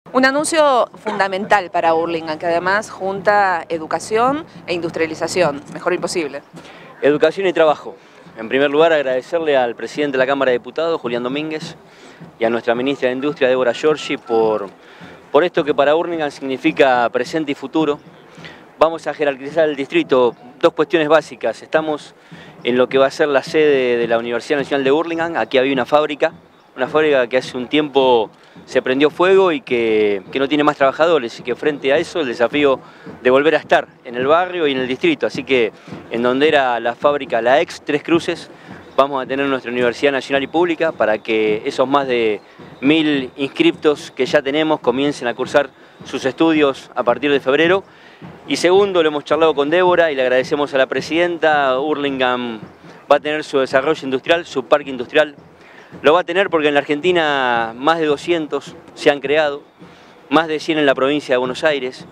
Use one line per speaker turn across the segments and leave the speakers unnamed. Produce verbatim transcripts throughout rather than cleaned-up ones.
Un anuncio fundamental para Hurlingham, que además junta educación e industrialización, mejor imposible.
Educación y trabajo. En primer lugar, agradecerle al presidente de la Cámara de Diputados, Julián Domínguez, y a nuestra ministra de Industria, Débora Giorgi, por, por esto que para Hurlingham significa presente y futuro. Vamos a jerarquizar el distrito, dos cuestiones básicas. Estamos en lo que va a ser la sede de la Universidad Nacional de Hurlingham. Aquí había una fábrica, una fábrica que hace un tiempo se prendió fuego y que, que no tiene más trabajadores, y que frente a eso el desafío de volver a estar en el barrio y en el distrito. Así que en donde era la fábrica, la ex Tres Cruces, vamos a tener nuestra Universidad Nacional y Pública para que esos más de mil inscriptos que ya tenemos comiencen a cursar sus estudios a partir de febrero. Y segundo, lo hemos charlado con Débora y le agradecemos a la presidenta, Hurlingham va a tener su desarrollo industrial, su parque industrial. Lo va a tener porque en la Argentina más de doscientos se han creado, más de cien en la provincia de Buenos Aires,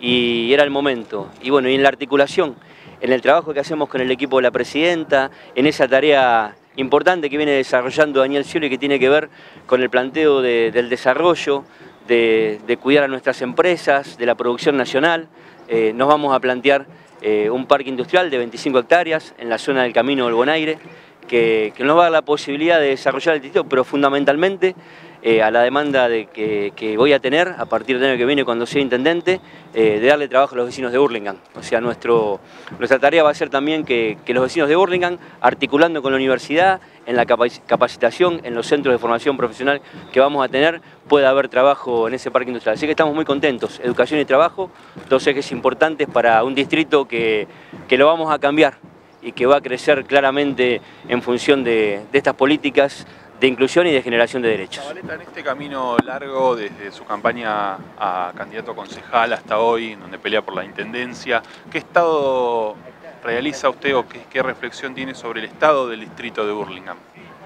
y era el momento. Y bueno, y en la articulación, en el trabajo que hacemos con el equipo de la presidenta, en esa tarea importante que viene desarrollando Daniel Scioli, que tiene que ver con el planteo de, del desarrollo, de, de cuidar a nuestras empresas, de la producción nacional, eh, nos vamos a plantear eh, un parque industrial de veinticinco hectáreas en la zona del Camino del Bonaire, Que, que nos va a dar la posibilidad de desarrollar el distrito, pero fundamentalmente eh, a la demanda de que, que voy a tener a partir del año que viene cuando sea intendente, eh, de darle trabajo a los vecinos de Hurlingham. O sea, nuestro, nuestra tarea va a ser también que, que los vecinos de Hurlingham, articulando con la universidad, en la capacitación, en los centros de formación profesional que vamos a tener, pueda haber trabajo en ese parque industrial. Así que estamos muy contentos. Educación y trabajo, dos ejes importantes para un distrito que, que lo vamos a cambiar y que va a crecer claramente en función de, de estas políticas de inclusión y de generación de derechos.
Zabaleta, en este camino largo, desde su campaña a candidato a concejal hasta hoy, donde pelea por la intendencia, ¿qué estado realiza usted o qué, qué reflexión tiene sobre el estado del distrito de Hurlingham?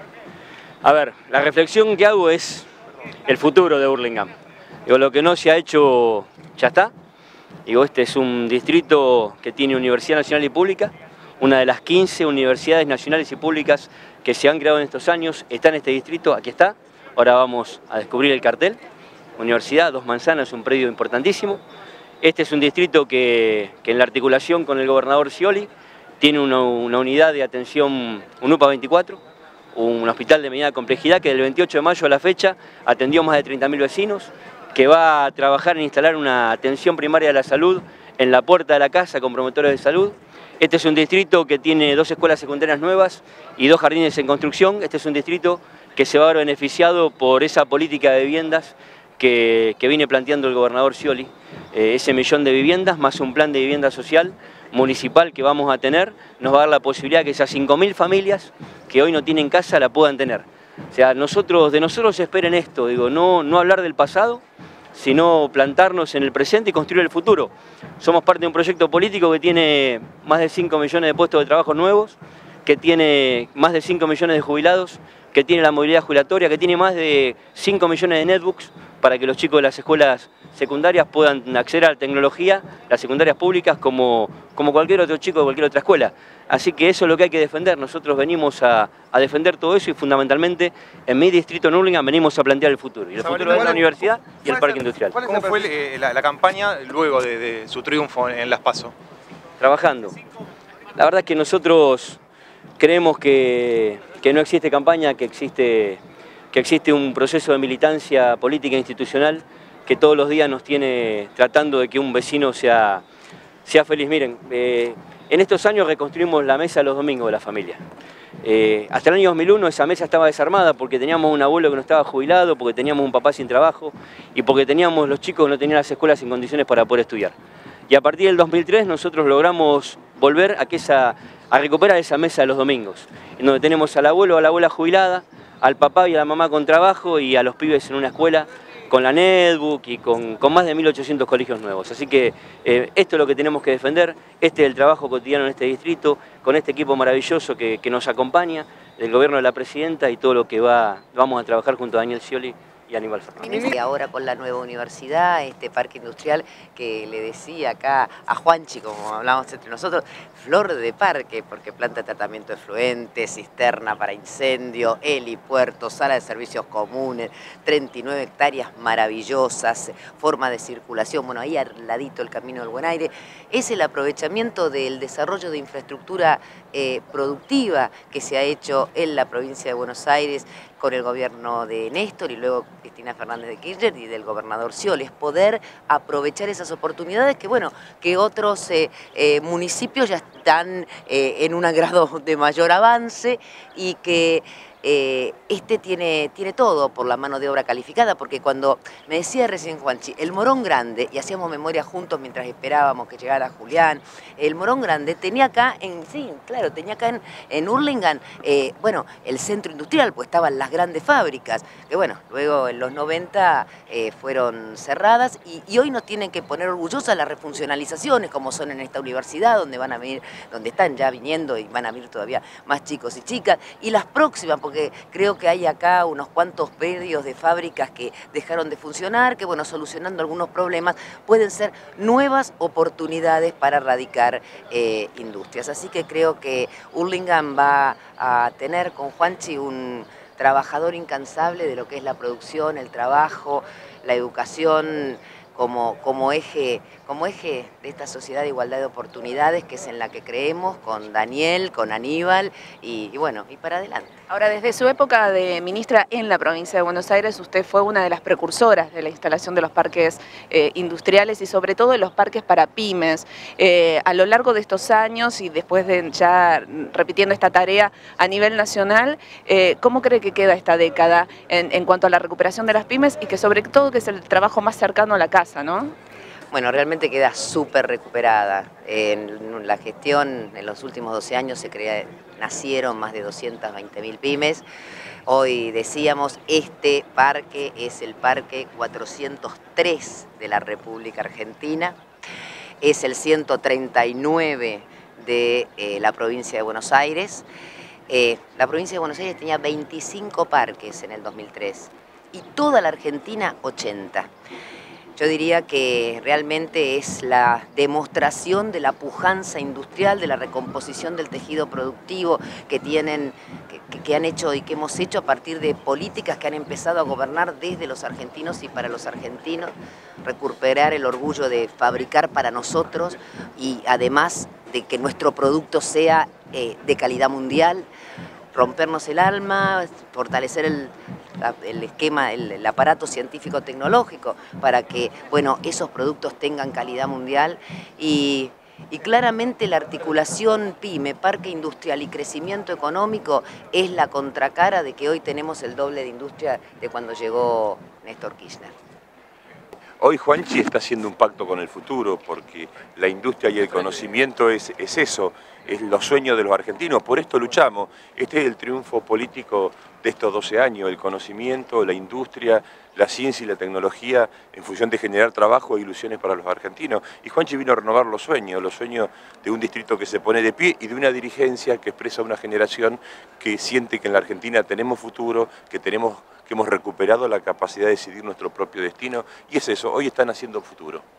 A ver, la reflexión que hago es el futuro de Hurlingham. Digo, lo que no se ha hecho ya está. Digo, este es un distrito que tiene Universidad Nacional y Pública, una de las quince universidades nacionales y públicas que se han creado en estos años, está en este distrito, aquí está. Ahora vamos a descubrir el cartel. Universidad, Dos Manzanas, un predio importantísimo. Este es un distrito que, que en la articulación con el gobernador Scioli tiene una, una unidad de atención, un U P A veinticuatro, un hospital de mediana complejidad que del veintiocho de mayo a la fecha atendió más de treinta mil vecinos, que va a trabajar en instalar una atención primaria de la salud en la puerta de la casa con promotores de salud. Este es un distrito que tiene dos escuelas secundarias nuevas y dos jardines en construcción. Este es un distrito que se va a ver beneficiado por esa política de viviendas que, que viene planteando el gobernador Scioli. Eh, ese millón de viviendas más un plan de vivienda social municipal que vamos a tener nos va a dar la posibilidad que esas cinco mil familias que hoy no tienen casa la puedan tener. O sea, nosotros, de nosotros se esperen esto, digo, no, no hablar del pasado, sino plantarnos en el presente y construir el futuro. Somos parte de un proyecto político que tiene más de cinco millones de puestos de trabajo nuevos, que tiene más de cinco millones de jubilados, que tiene la movilidad jubilatoria, que tiene más de cinco millones de netbooks para que los chicos de las escuelas secundarias puedan acceder a la tecnología, las secundarias públicas, como, como cualquier otro chico de cualquier otra escuela. Así que eso es lo que hay que defender. Nosotros venimos a, a defender todo eso y fundamentalmente en mi distrito en Hurlingham venimos a plantear el futuro. Y el futuro de la universidad y el parque industrial.
¿Cómo fue eh, la, la campaña luego de, de su triunfo en las PASO?
Trabajando. La verdad es que nosotros creemos que, que no existe campaña, que existe, que existe un proceso de militancia política e institucional que todos los días nos tiene tratando de que un vecino sea, sea feliz. Miren, eh, en estos años reconstruimos la mesa los domingos de la familia. Eh, hasta el año dos mil uno esa mesa estaba desarmada porque teníamos un abuelo que no estaba jubilado, porque teníamos un papá sin trabajo y porque teníamos los chicos que no tenían las escuelas en condiciones para poder estudiar. Y a partir del dos mil tres nosotros logramos volver a, que esa, a recuperar esa mesa de los domingos, en donde tenemos al abuelo o a la abuela jubilada, al papá y a la mamá con trabajo y a los pibes en una escuela con la netbook y con, con más de mil ochocientos colegios nuevos. Así que eh, esto es lo que tenemos que defender, este es el trabajo cotidiano en este distrito, con este equipo maravilloso que, que nos acompaña, del gobierno de la presidenta y todo lo que va, vamos a trabajar junto a Daniel Scioli y Aníbal Fernández.
Y ahora con la nueva universidad, este parque industrial que le decía acá a Juanchi, como hablamos entre nosotros, flor de parque, porque planta de tratamiento de efluentes, cisterna para incendio, helipuerto, sala de servicios comunes, treinta y nueve hectáreas maravillosas, forma de circulación, bueno, ahí al ladito el Camino del Buen Aire. Es el aprovechamiento del desarrollo de infraestructura eh, productiva que se ha hecho en la provincia de Buenos Aires con el gobierno de Néstor y luego Cristina Fernández de Kirchner y del gobernador Scioli, es poder aprovechar esas oportunidades que, bueno, que otros eh, eh, municipios ya están eh, en un grado de mayor avance y que eh, este tiene, tiene todo por la mano de obra calificada, porque cuando me decía recién Juanchi, el Morón Grande, y hacíamos memoria juntos mientras esperábamos que llegara Julián, el Morón Grande tenía acá, en, sí, claro, tenía acá en, en Hurlingham, eh, bueno, el centro industrial, pues estaban las grandes fábricas, que bueno, luego en los noventa eh, fueron cerradas y, y hoy nos tienen que poner orgullosas las refuncionalizaciones, como son en esta universidad, donde van a venir, donde están ya viniendo y van a venir todavía más chicos y chicas, y las próximas, porque creo que hay acá unos cuantos predios de fábricas que dejaron de funcionar, que bueno, solucionando algunos problemas, pueden ser nuevas oportunidades para radicar eh, industrias. Así que creo que Hurlingham va a tener con Juanchi un trabajador incansable de lo que es la producción, el trabajo, la educación como, como, eje, como eje de esta sociedad de igualdad de oportunidades, que es en la que creemos, con Daniel, con Aníbal, y, y bueno, y para adelante.
Ahora, desde su época de ministra en la provincia de Buenos Aires, usted fue una de las precursoras de la instalación de los parques eh, industriales y sobre todo de los parques para pymes. Eh, a lo largo de estos años y después de ya repitiendo esta tarea a nivel nacional, eh, ¿cómo cree que queda esta década en, en cuanto a la recuperación de las pymes y que sobre todo que es el trabajo más cercano a la casa, ¿no?
Bueno, realmente queda súper recuperada. En la gestión, en los últimos doce años, se crea, nacieron más de doscientas veinte mil pymes. Hoy decíamos, este parque es el parque cuatrocientos tres de la República Argentina, es el ciento treinta y nueve de eh, la provincia de Buenos Aires. Eh, la provincia de Buenos Aires tenía veinticinco parques en el dos mil tres y toda la Argentina ochenta. Yo diría que realmente es la demostración de la pujanza industrial, de la recomposición del tejido productivo que tienen, que, que han hecho y que hemos hecho a partir de políticas que han empezado a gobernar desde los argentinos y para los argentinos, recuperar el orgullo de fabricar para nosotros y además de que nuestro producto sea eh, de calidad mundial, rompernos el alma, fortalecer el, el esquema, el, el aparato científico-tecnológico para que, bueno, esos productos tengan calidad mundial y, y claramente la articulación PYME, parque industrial y crecimiento económico es la contracara de que hoy tenemos el doble de industria de cuando llegó Néstor Kirchner.
Hoy Juanchi está haciendo un pacto con el futuro porque la industria y el conocimiento es, es eso, es los sueños de los argentinos, por esto luchamos. Este es el triunfo político de estos doce años, el conocimiento, la industria, la ciencia y la tecnología en función de generar trabajo e ilusiones para los argentinos. Y Juanchi vino a renovar los sueños, los sueños de un distrito que se pone de pie y de una dirigencia que expresa una generación que siente que en la Argentina tenemos futuro, que tenemos que hemos recuperado la capacidad de decidir nuestro propio destino, y es eso, hoy están haciendo futuro.